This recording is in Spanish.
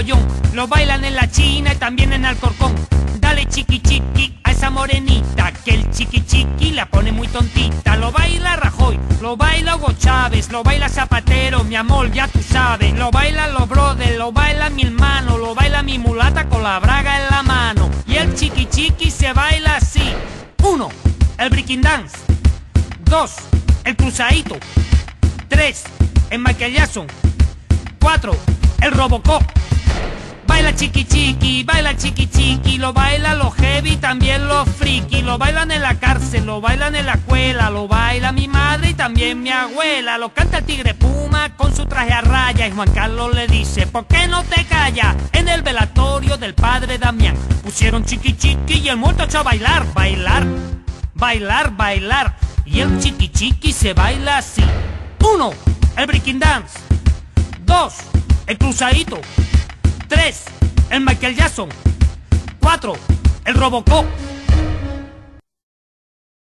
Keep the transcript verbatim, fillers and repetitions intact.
botellón. Lo bailan en la China y también en Alcorcón. Dale chiqui chiqui a esa morenita, que el chiqui chiqui la pone muy tontita. Lo baila Rajoy, lo baila Hugo Chávez, lo baila Zapatero, mi amor, ya tú sabes. Lo bailan los brothers, lo baila mi hermano, lo baila mi mulata con la braga en la mano. Y el chiqui chiqui se baila así. Uno, el breaking dance. Dos, el cruzadito. Tres, el Michael Jackson. Cuatro, el Robocop. Baila chiqui chiqui, baila chiqui chiqui, lo baila los heavy, también los friki. Lo bailan en la cárcel, lo bailan en la escuela, lo baila mi madre y también mi abuela. Lo canta el Tigre Puma con su traje a raya y Juan Carlos le dice: ¿por qué no te callas? En el velatorio del padre Damián pusieron chiqui chiqui y el muerto echó a bailar, bailar, bailar, bailar. Y el chiqui chiqui se baila así. Uno, el breaking dance. Dos, el cruzadito. Tres, el Michael Jackson. Cuatro, el Robocop.